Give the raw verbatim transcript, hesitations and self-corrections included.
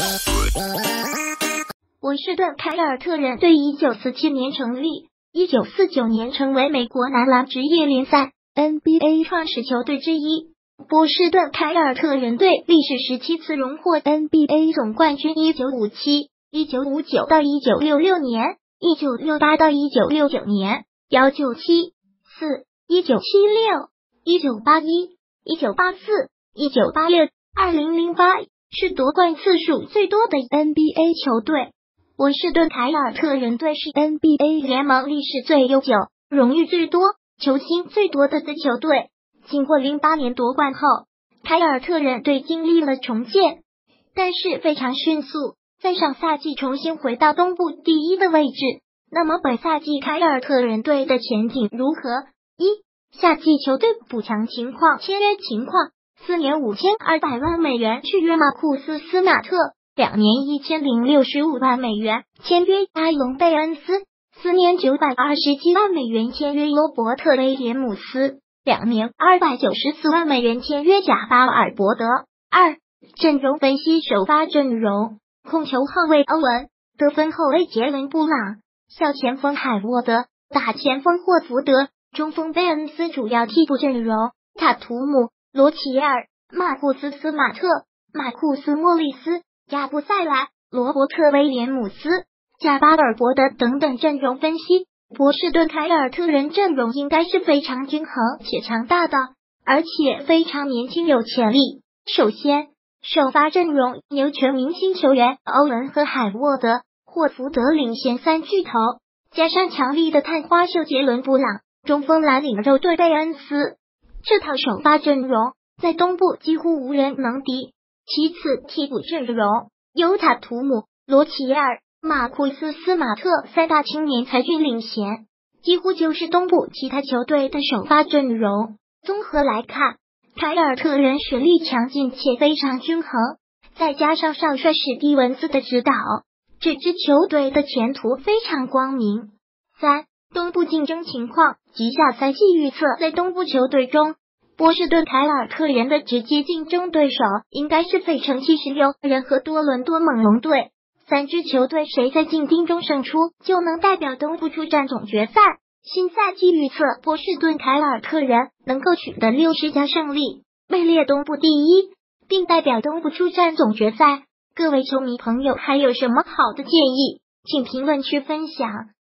波士顿凯尔特人队一九四七年成立，一九四九年成为美国男篮职业联赛 N B A 创始球队之一。波士顿凯尔特人队历史十七次荣获 N B A 总冠军：一九五七、一九五九到一九六六年、一九六八到一九六九年、一九七四、一九七六、一九八一、一九八四、一九八六、二零零八是夺冠次数最多的 N B A 球队。波士顿凯尔特人队是 N B A 联盟历史最悠久、荣誉最多、球星最多的的球队。经过零八年夺冠后，凯尔特人队经历了重建，但是非常迅速，在上赛季重新回到东部第一的位置。那么本赛季凯尔特人队的前景如何？一、夏季球队补强情况。签约情况：四年五千二百万美元续约马库斯·斯马特，两年一千零六十五万美元签约埃隆·贝恩斯，四年九百二十七万美元签约罗伯特·威廉姆斯，两年二百九十四万美元签约贾巴尔·伯德。二、阵容分析。首发阵容：控球后卫欧文，得分后卫杰伦·布朗，小前锋海沃德，大前锋霍福德，中锋贝恩斯。主要替补阵容：塔图姆、罗齐尔、马库斯·斯马特、马库斯·莫里斯、亚布塞莱、罗伯特·威廉姆斯、贾巴尔·伯德等等。阵容分析。波士顿凯尔特人阵容应该是非常均衡且强大的，而且非常年轻有潜力。首先，首发阵容由全明星球员欧文和海沃德、霍福德领衔三巨头，加上强力的探花秀杰伦·布朗，中锋蓝领肉盾贝恩斯。这套首发阵容在东部几乎无人能敌。其次，替补阵容由塔图姆、罗齐尔、马库斯·斯马特三大青年才俊领衔，几乎就是东部其他球队的首发阵容。综合来看，凯尔特人实力强劲且非常均衡，再加上少帅史蒂文斯的指导，这支球队的前途非常光明。三、东部竞争情况及下赛季预测。在东部球队中，波士顿凯尔特人的直接竞争对手应该是费城七十六人和多伦多猛龙队。三支球队谁在竞争中胜出，就能代表东部出战总决赛。新赛季预测，波士顿凯尔特人能够取得六十加胜利，位列东部第一，并代表东部出战总决赛。各位球迷朋友还有什么好的建议，请评论区分享。